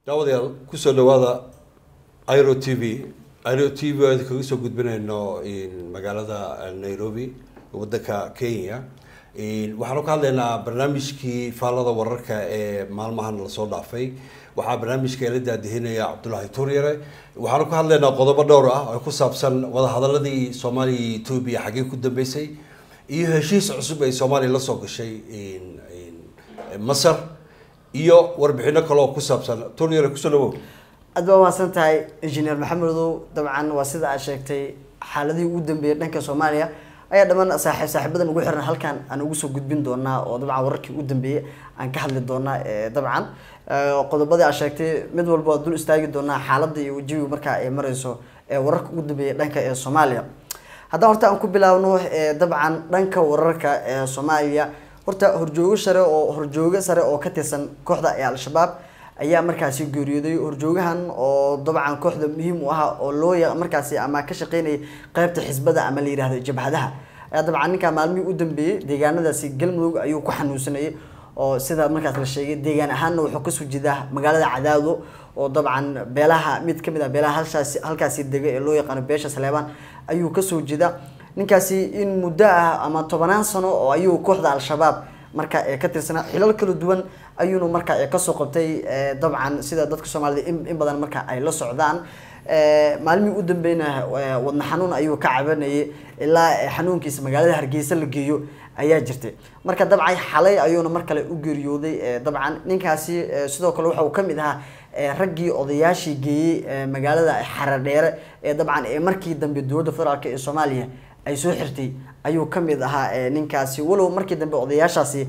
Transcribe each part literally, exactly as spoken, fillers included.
daawadayaal kusoo dhawaada Airo T V. Airo T V aad kaga soo gudbinayno in magaalada Nairobi waddanka Kenya. in waxaan ka hadlaynaa barnaamijkii faalada wararka ee maalmahan la soo dhaafay. waxaa barnaamijka la daadihinaya Cabdullaahi Tuuryare. waxaan ka hadlaynaa qodobo dhowr ah oo ku saabsan wada hadaladii Soomaaliya iyo Itoobiya xagee ku dambeysay iyo heshiis cusub ay Soomaaliya la soo gashay in in Masar iyo warbixino kale oo ku saabsan Tuuryare ku soo dhawow. adba waasan tahay engineer Maxamedow dabcan waa sida aad sheegtay xaaladii ugu dambeeyay dhanka Soomaaliya ayaa dhamaan saaxiib saaxiibadan ugu xiran halkan aan ugu soo gudbin doonaa oo dabcan wararkii ugu dambeeyay aan ka hadli doonaa ee dabcan qodobada aad sheegtay mid walba dul istaagi doonaa xaaladda iyo wajiga marka ay marayso ee wararka ugu dambeeyay dhanka ee Soomaaliya. haddaan horta aan ku bilaawno ee dabcan dhanka wararka ee Soomaaliya horta horjoogo sare oo horjoogo sare oo ka tirsan kooxda ee Al-Shabaab ayaa markaasi geeriyooday horjoogahan oo dabcan kooxda muhiim u ah oo loo yahay markaasi ama ka shaqeynay qaybta xisbada ama la yiraahdo jabhadaha ayaa dabcan ninka maalmihii u dambeeyay deegaanadaasi Galmudug ayuu ku xanuunsanayay oo sida markaas la sheegay deegaan ahaanna wuxuu ka soo jeedaa magaalada Cadaado oo dabcan beelaha mid kamid ah beelaha halkaasi halkaasi degay ee loo yaqaan beesha Saleebaan ayuu ka soo jeedaa ninkaasi in muddo ah ama tobanaan sano oo ayuu kooxda Al-Shabaab marka ee ka tirsanaa xilal kala duwan ayuuna marka ee ka soo qabtay dabcan sida dadka Soomaalida in badan marka ay la socdaan maalmii u dambeeyna wadna xanuun ayuu ka cabanayay ilaa xanuunkiisa magaalada Hargeysa la geeyo ayaa jirtay marka dabcan xalay ayuuna mar kale u geeriyooday dabcan ninkaasi sidoo kale waxa uu kamid ahaa raggii odayaashii geeyay magaalada Xaradheere ee dabcan ee markii dambe dowladda federaalka ee Soomaaliya ay soo xirtay ayuu kamid ahaa ninkaasi walow markii dambe odayaashaasi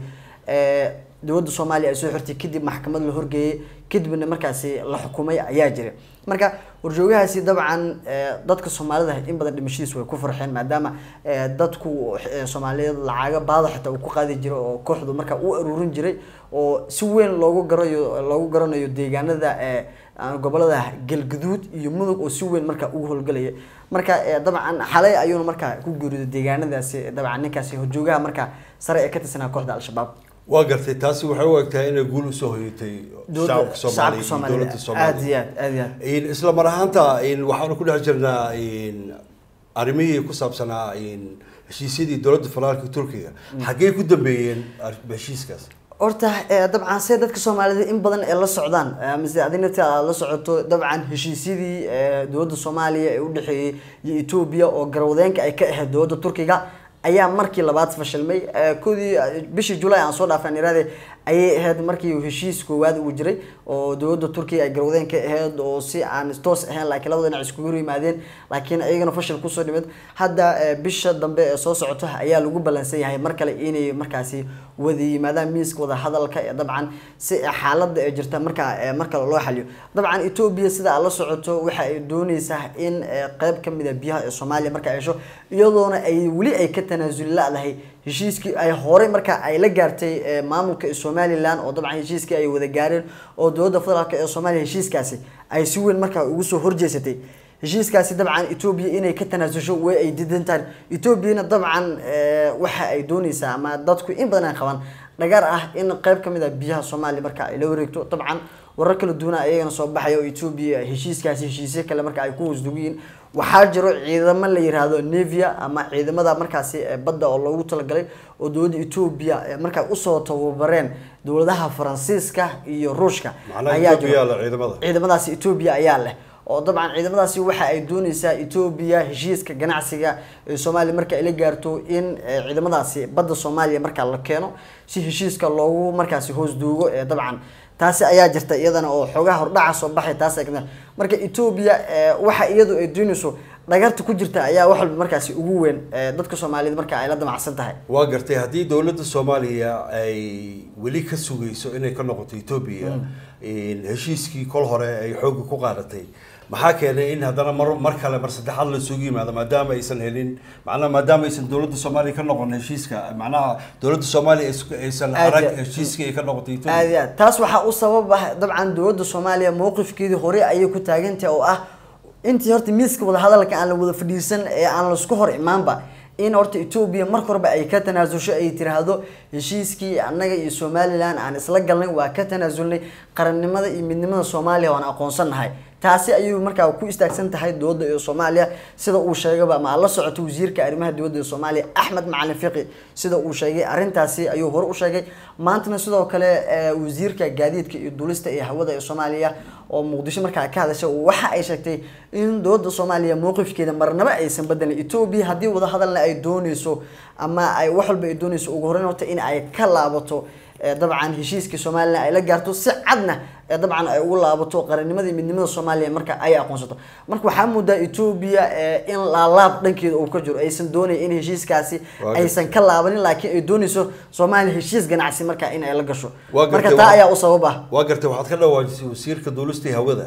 ee dowladda Soomaaliya ay soo xirtay kadib maxkamad la horgeeyay kadibna markaasi la xukumay ayaa jiray marka warjoogahaasi dabcan dadka Soomaalida in badan dhimashadiis way ku farxeen maadaama dadku Soomaaliyeed lacaga baada xitaa uu ku qaadi jiray oo kooxdu marka uu aruurin jiray oo si weyn loogu garayo loogu garanayo deegaanada ee gobolada Galgaduud iyo Mudug oo si weyn marka ugu howlgalaya marka dabcan xalay ayuu marka ku guuriday deegaanadaasi dabcan ninkaasi horjoogaha marka sare ee ka tirsanaa kooxda Al-Shabaab waa gartay taasi waxay u egtahay inay guul u soo hoyatay shacabka Soomaaliya dowladda Soomaaliya in isla mar ahaanta in waxaan ku dhex jirnaa in arrimihii ku saabsanaa in heshiisyadii dowladda federaalka Turkiga xagee ku dambeeyeen heshiiskaas horta dabcan see dadka Soomaalida in badan ee la socdaan mise adinta la socoto dabcan heshiisyadii dowladda Soomaaliya ee u dhaxeeyay Itoobiya oo garwadeenka ay ka ahayd dowladda Turkiga ayaa markii labaad fashilmay koodii bishii July aan soo dhaafan iraade ayay ahayd markii uu heshiis koowaad uu jiray oo dowladda Turkiga ay garwadeen ka ahayd oo si aan toos ahayn laakiin labada dhinac isku yimaadeen laakiin ayagana fashil ku soo dhimid hadda bisha dambe ee soo socota ayaa lagu balansan yahay mar kale inay markaasi wada yimaadaan miiska wada hadalka ee dabcan si xaaladda ay jirta marka marka loo xaliyo dabcan Itoobiya sida la socoto waxa ay doonaysaa in qayb kamid ah biyaha ee Soomaaliya marka ay hesho iyadoona ay wali ay ka tanaasuli lahayd heshiiskii ay hore marka ay la gaartay maamulka Somaliland oo dabcan heshiiskii ay wada gaareen oo dowladda federaalka ee Soomaaliya heshiiskaasi ay si weyn marka ugu soo horjeesatay heshiiskaasi dabcan Itoobiya inay ka tanaasusho way ay diidantaan Itoobiyana dabcan waxa ay doonaysaa ama dadku in badan ay qabaan dhagar ah in qayb kamid ah biyaha Soomaaliya marka ay la wareegto dabcan warar kala duwan ayagana soo baxay oo Itoobiya heshiiskaasi heshiisyo kale marka ay ku hoosdugiin waxaa jiro ciidamo la yiraahdo Navia ama ciidamada markaasi badda oo loogu talagalay oo dowladda Itoobiya marka u soo tababareen dowladaha Faransiiska iyo Ruushka ayaa jiro ciidamada ciidamadaasi Itoobiya ayaa leh oo dabcan ciidamadaasi waxa ay doonaysaa Itoobiya heshiiska ganacsiga ee Soomaaliya marka ay la gaarto in ciidamadaasi badda Soomaaliya marka la keeno si heshiiska loogu markaasi hoos duugo ee dabcan taasi ayaa jirta iyadana oo xogaha hordhaca soo baxay taas ayna marka Itoobiya waxa iyadu ay doonayso dhagarta ku jirta ayaa wax walba markaasi ugu weyn dadka Soomaaliyeed marka ay la damacsan tahay waa gartay hadii dowladda Soomaaliya ay wali ka sugayso inay ka noqoto Itoobiya in heshiiskii kol hore ay xoog ku qaadatay maxaa keenay in hadana mar mar kale mar saddexaad la suugi yimaado maadaama aysan helin macnaha maadaama aysan dowladda Soomaaliya ka noqon heshiiska macnaha dowladda Soomaaliya aysan arag heshiiska ay ka noqotay Itoobiya taas waxa uu sabab ah dabcan dowladda Soomaaliya mowqifkeedii hore ayay ku taagantahay oo ah intii horta miiska wada hadalka aan la wada fadhiisan ee aan la isku hor imaanba in horta Ethiopia marka horeba ay ka tanaasusho ay tiraahdo heshiiskii annaga iyo Somaliland aan isla galnay waa ka tanaasulnay qarannimada iyo midnimada Soomaaliya waan aqoonsanahay taasi ayuu markaa ku istaagsan tahay dowladda ee Soomaaliya sida uu sheegay ma la socoto wasiirka arrimaha dibadda ee Soomaaliya Axmed Macalin Fiqi sida uu sheegay arintaasi ayuu hor u sheegay maantana sidoo kale wasiirka gaadiidka iyo duulista ee hawada ee Soomaaliya oo Muqdisho markaa ka hadashay waxa ay sheegtay in dowladda Soomaaliya mowqifkeeda marnaba aysan bedelin Ethiopia hadii wada hadalna ay doonayso ama ay wax walba ay doonayso ugu horeyn horta in ay ka laabato dabcan heshiiska Soomaaliya ay la gaarto si cadna dabcan ay ugu laabato qarannimadii midnimada Soomaaliya marka ay aqoonsato marka waxa muudaa Ethiopia in la laab dhankeeda uu ka jiro aysan doonay in heshiiskaasi aysan ka laabanin laakiin ay doonayso Soomaaliya heshiis ganacsi marka in ay la gasho marka taa ayaa u sabab ah waa gartay waxaad ka dhawaajisay wasiirka duulista hawada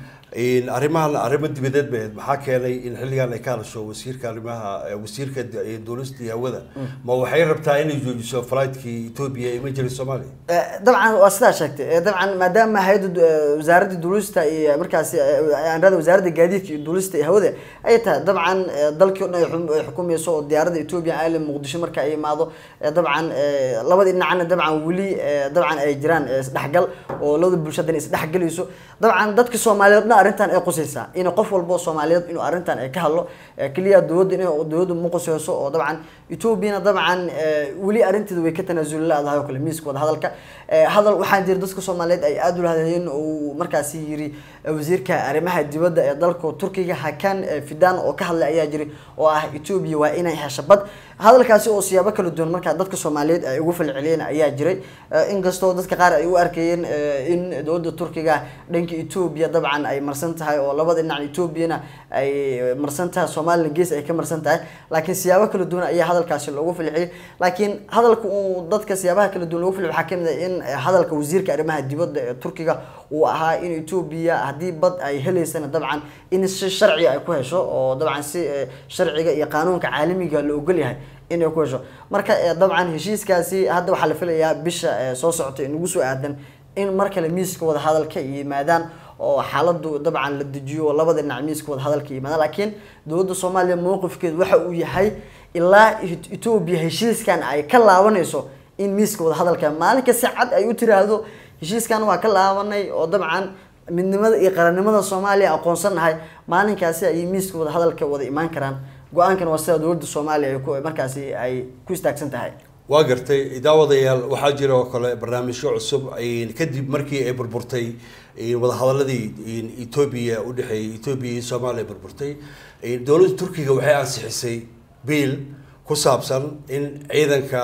in arrimaha arrimo dibadeed baa maxaa keenay in xilligan ay ka hadasho wasiirka arrimaha wasiirka duulista hawada ma waxay rabtaa inay joojiso flightki Ethiopia ee majlis Soomaaliya dabcan waa sidaa sheegtay dabcan maadaama hay'adda wasaaradda duulista iyo markaas aan raad wasaaradda gaadiidka iyo duulista hawada ay tahay dabcan dalkii oo ay xukumayso diyaaradda Ethiopia ay Muqdisho marka ay imaado dabcan labada dhinacna dabcan wali dabcan ay jiraan isdhaxgal oo labada bulshada is dhaxgalayso dabcan dadka Soomaaliyeed arintan ay qosaysa in qof walba Soomaaliyeed inuu arintan ay ka hadlo kaliya dowladda inay dowladda ma qosayso oo dabcan Ethiopia dabcan wali arinteedu way ka tanaasul laadahay oo kale miiska wada hadalka hadal waxaan jir dadka Soomaaliyeed ay aad u lahaayeen oo markaas yiri wasiirka arrimaha dibadda ee dalka Turkiga Hakan Fidan oo ka hadlay ayaa jiri oo ah Ethiopia waa inay hesho bad hadalkaasi oo siyaabo kala duwan marka dadka Soomaaliyeed ay ugu falceliyeen ayaa jiray in kastoo dadka qaar ay u arkayeen in dowladda Turkiga dhanka Ethiopia dabcan ay marsan tahay oo labada dhinac Ethiopia ay marsan tahay Soomaaliya gees ay ka marsan tahay laakiin siyaabo kala duwan ayaa hadalkaasi loogu falceliyay laakiin hadalku uu dadka siyaabaha kala duwan loogu falceliyay waxa kamid ah in hadalka wasiirka arrimaha dibadda ee Turkiga uu ahaa in Ethiopia hadii bad ay heleysana dabcan in si sharci ay ku hesho oo dabcan si sharciga iyo qaanuunka caalamiga loo ogol yahay in ay ku hesho marka dabcan heshiiskaasi hadda waxa la filayaa bisha soo socota in ugu soo aadan in marka la miiska wada hadalka yimaadaan oo xaaladdu dabcan la dejiyo labada dhinac miiska wada hadalka yimaadaan laakiin dowladda Soomaaliya mowqifkeedu waxa uu yahay ilaa Ethiopia heshiiskan ay ka laabanayso in miiska wada hadalka maalinka si cad ay u tiraahdo heshiiskan waa ka laabanay oo dabcan midnimada iyo qarannimada Soomaaliya aqoonsanahay maalinkaasi ay miiska wada hadalka wada imaan karaan go'aankan waa sida dowladda Soomaaliya ay ku markaasi ay ku istaagsan tahay waa gartay daawadayaal waxaa jira oo kale barnaamijyo cusub ay kadib markii ay burburtay wada hadaladii Ethiopia u dhaxeeyay Ethiopia iyo Soomaaliya burburtay dowladda Turkiga waxay ansixisay biil ku saabsan in ciidanka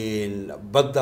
badda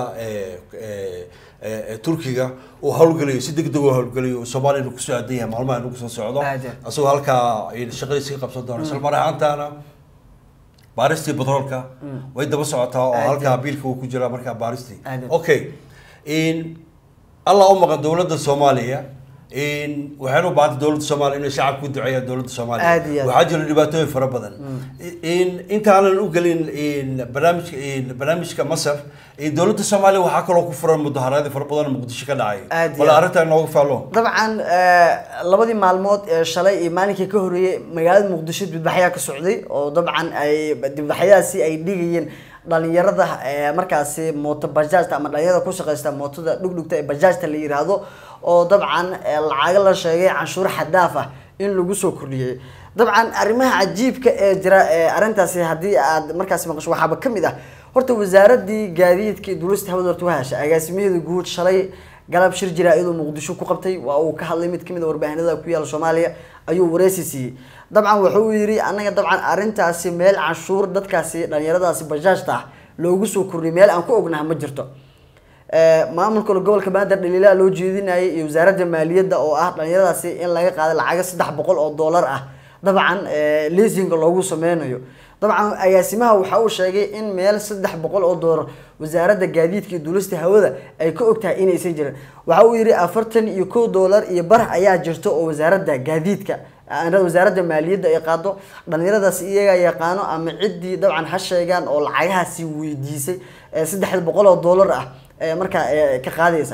ee Turkiga uu hawlgalayo si degdeg ah hawlgalayo Soomaaliya ku soo aaday maalmaha lagu soo socdo asoo halka shaqadiisa qabsan doona isla mar ahaantaana بارستي بترولكا ويدا بسعتها وهالكا بيلك وكجرا مركا بارستي اوكي ان الله امك دولة الصومالية ان وحنو بعد دولة الصومال ان الشعب كود دعية دولة الصومالية وحاجة اللي فرق بدن ان انت انا نقول ان برنامج ان برنامج كمصر ان دولة الصومالية وحكوا كفر المظاهرات فرق بدن مقدش كدعي ولا أردت أن أوقف له طبعا لبدي معلومات شلي مالك كهري مجال مقدش بالبحياة كسعودي وطبعا اي بالبحياة سي اي ديجين dhalinyarada markaasi mooto bajaajta ama dhalinyarada ku shaqeysta mootada dhugdhugta ee bajaajta la yiraahdo oo dabcan lacag la sheegay canshuur xadaaf ah in lagu soo kordhiyay dabcan arimaha cajiibka ee jira arintaasi hadii aad markaasi maqasho waxba kamid ah horta wasaaradii gaadiidka duulista hawada horta waxa agaasimaheedu guud shalay galab shir jira iyadoo Muqdisho ku qabtay waa uu ka hadlay mid kamid ah warbaahinada ku yaal Soomaaliya ayuu wareysisay dabcan wuxuu yiri anaga dabcan arintaasi meel canshuur dadkaasi dhalinyaradaasi bajaajta loogu soo kordhiyay meel aan ku ognahay ma jirto ee maamulka gobolka Banaadir dhaliilaa loo jeedinayay iyo wasaaradda maaliyadda oo ah dhalinyaradaasi in laga qaado lacag saddex boqol oo dollar ah dabcan leasing loogu sameynayo dabcan agaasimaha waxa uu sheegay in meel saddex boqol oo dollar wasaaradda gaadiidka iyo duulista hawada ay ka ogtahay in aysan jirin waxa uu yiri afartan iyo kow dollar iyo bar ayaa jirto oo wasaaradda gaadiidka aan wasaaradda maaliyadda ay qaado dhalinyaradaas iyaga yaqaano ama cidii dabcan ha sheegaan oo lacagahaasi weydiisay saddex boqol oo dollar ah marka ka qaadaysa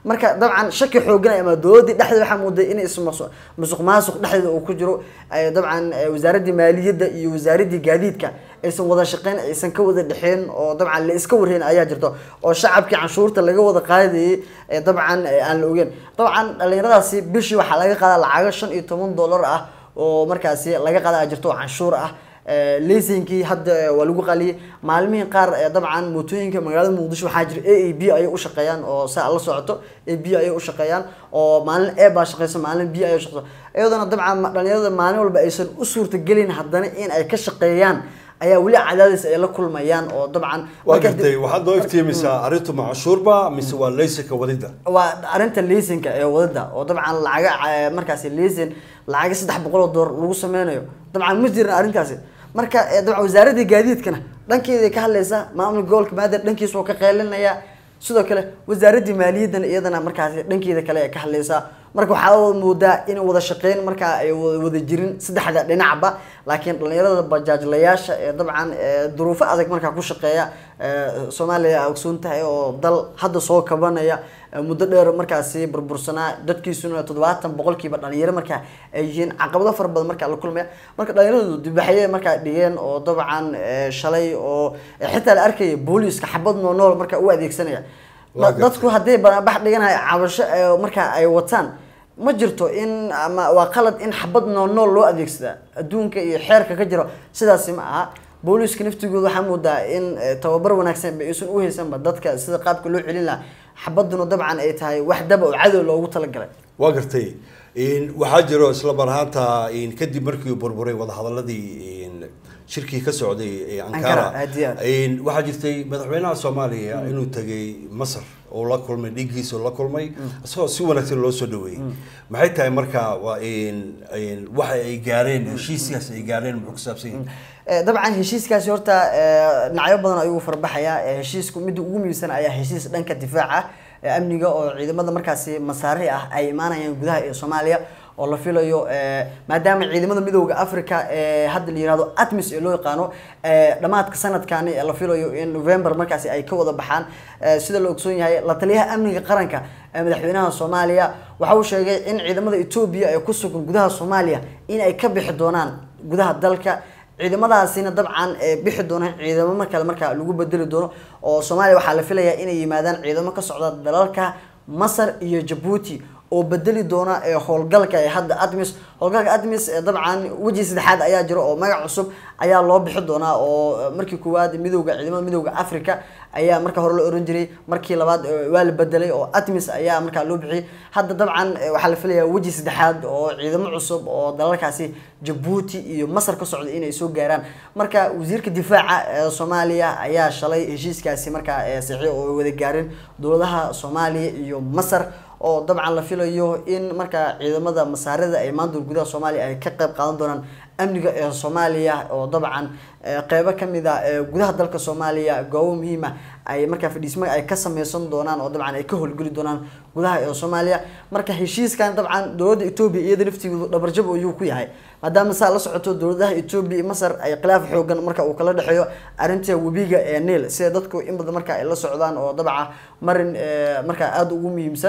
marka dabcan shaki xoogan ama dowladda dhexdeeda waxa mooday in isma musuq maasuq dhexdeeda uu ku jiro dabcan wasaaradda maaliyadda iyo wasaaradda gaadiidka aysan wada shaqeyn aysan ka wada dhaxeen oo dabcan la iska wareen ayaa jirto oo shacabkii canshuurta laga wada qaadayay dabcan aan la ogeyn dabcan dhalinyaradaasi bishii waxa laga qaadaa lacag shan iyo toban dollar ah oo markaasi laga qaadaa jirto canshuur ah leesinkii hadda waa lagu qaliyay maalmihin qaar dabcan mootooyinka magaalada muqdisho waxaa jira A A B ay u shaqeeyaan oo saa la socoto A B ay u shaqeeyaan oo maalin A baa shaqeyso maalin B ay u shaqeyso iyadana dabcan dhalinyarada maalin walba aysan u suurta gelin haddana in ay ka shaqeeyaan ayaa wali cadaadis ay la kulmayaan oo dabcan waqti waxa doo iftiimisa arintu macashuurba mise waa leesinka wadida waa arinta leesinka ee wadida oo dabcan lacag markaas leesin lacag saddex boqol oo dollar lagu sameynayo dabcan ma jirin arintaasi marka dabcan wasaaradda gaadiidkana dhankeeda ka hadlaysa maamulka gobolka maadar dhankiisa oo ka qeylinaya sidoo kale wasaaradda maaliyadda iyadana markaas dhankeeda kale ay ka hadlaysa marka waxa moodaa in wada shaqeyn marka ay wada jirin saddexda dhinacba laakiin dhalinyarada bajaajlayaasha ee dabcan duruufo adag marka ku shaqeeya Soomaaliya ogsoon tahay oo dal hadda soo kabanaya muddo dheer markaasi burbursanaa dadkiisuna toddobaatan boqolkiiba dhalinyaro marka ay yihiin caqabado fara badan marka la kulmaya marka dhalinyaradu dibaxay marka dhigeen oo dabcan shalay oo xitaa la arkay booliiska xabad nool marka u adeegsanaya dadku hadday banaanbax dhiganay cabasho marka ay wataan ma jirto in ama waa qalad in xabad nool loo adeegsada adduunka iyo xeerka ka jiro sidaas ma aha booliiska naftigooda waxa moodaa in tababar wanaagsan bay isu u haysanba dadka sida qaabka loo celin lahaa xabaduna dabcan ay tahay wax daba oo cadow loogu talagalay waa gartay in waxa jiro isla marhaanta in kadib markii uu burburay wada hadaladii in shirkii ka socday Ankara in waxa jirtay madaxweynaha Soomaaliya inuu tagay Masar oo la kulmay dhigiisa la kulmay asoo si wanaagsan loo soo dhaweeyay maxay tahay marka waa in waxa ay gaareen heshiiskaas ay gaareen muxuu saabsan dabcan heshiiskaasi horta dhinacyo badan ayuu farbaxaya heshiisku mid ugu muhiimsan ayaa heshiis dhanka difaaca amniga oo ciidamada markaasi masaariix ah ay imaanayaan gudaha ee Soomaaliya oo la filayo maadaama ciidamada midowga Afrika ee hadda la yiraahdo ATMIS ee loo yaqaano dhamaadka sanadkan ee la filayo in November markaasi ay ka wada baxaan sida la ogsoon yahay la taliyaha amniga qaranka madaxweynaha Soomaaliya waxa uu sheegay in ciidamada Ethiopia ay ku sugan gudaha Soomaaliya in ay ka bixi doonaan gudaha dalka ciidamadaasina dabcan bixi doonaan ciidamo marka marka lagu bedeli doono oo Soomaaliya waxa la filayaa inay yimaadaan ciidamo ka socda dalalka Masar iyo Djibouti oo bedeli doona ee howlgalka ee hadda ATMIS howlgalka ATMIS dabcan waji saddexaad ayaa jiro oo magac cusub ayaa loo bixi doona oo markii koowaad midowga ciidamada midowga Afrika ayaa marka hore la oran jiray markii labaad waa la bedelay oo ATMIS ayaa marka loo bixiyay hadda dabcan waxa la filayaa waji saddexaad oo ciidamo cusub oo dalalkaasi Djibouti iyo Masar ka socda inay soo gaaraan marka wasiirka difaaca ee Soomaaliya ayaa shalay heshiiskaasi marka saxiix oo wada gaareen dowladaha Soomaaliya iyo Masar oo dabcan la filayo in marka ciidamada masaarida ay maanta gudaha Soomaaliya ay ka qayb qaadan doonaan amniga ee Soomaaliya oo dabcan qaybo kamid ah gudaha dalka Soomaaliya goobo muhiim ah ay marka fadhiismo ay ka sameeysan doonaan oo dabcan ay ka howlgali doonaan gudaha ee Soomaaliya marka heshiiskan dabcan dowladda Ethiopia iyada naftigeedu dhabarjab oo ku yahay maadaama saa la socoto dowladaha Ethiopia iyo Masar ay khilaaf xoogan marka uu kala dhaxeeyo arinta wabiga ee Nile sida dadku in badan marka ay la socdaan oo dabcan marin marka aad ugu muhiimsan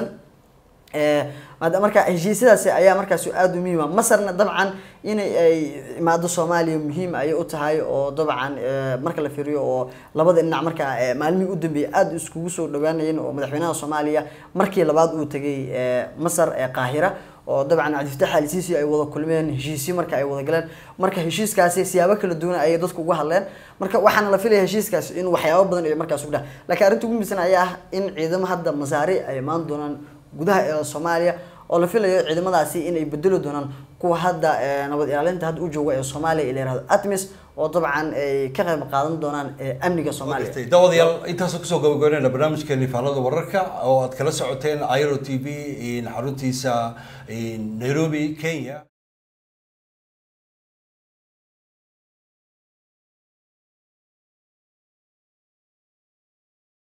maadaama marka heshiisyadaasi ayaa markaas aad u muhiim ah Masarna dabcan in ay imaado Soomaaliya muhiim ay u tahay oo dabcan marka la fiiriyo oo labada dhinac marka maalmihii u dambeeyay aad iskugu soo dhawaanayeen oo madaxweynaha Soomaaliya markii labaad uu tagay Masar ee Qaahira oo dabcan Cabdifatax al-Siisi ay wada kulmeen heshiisyo marka ay wada galeen marka heshiiskaasi siyaabo kala duwan ay dadku uga hadleen marka waxaan la filayaa heshiiskaasi in waxyaabo badan ay markaas u dhax laakiin arinta ugu muhiimsan ayaa in ciidamada hadda masaariix ay imaan doonaan gudaha ee Soomaaliya oo la filayo ciidamadaasi inay bedeli doonaan kuwa hadda nabad ilaalinta hadda u jooga ee Soomaaliya ee leeyahay ATMIS oo dabcan ay ka qayb qaadan doonaan amniga Soomaaliya dawadayaal intaas ku soo gabagabeynayna barnaamijkeeni faalada wararka oo aad kala socoteen Airo T V in xaruntiisa in Nairobi Kenya.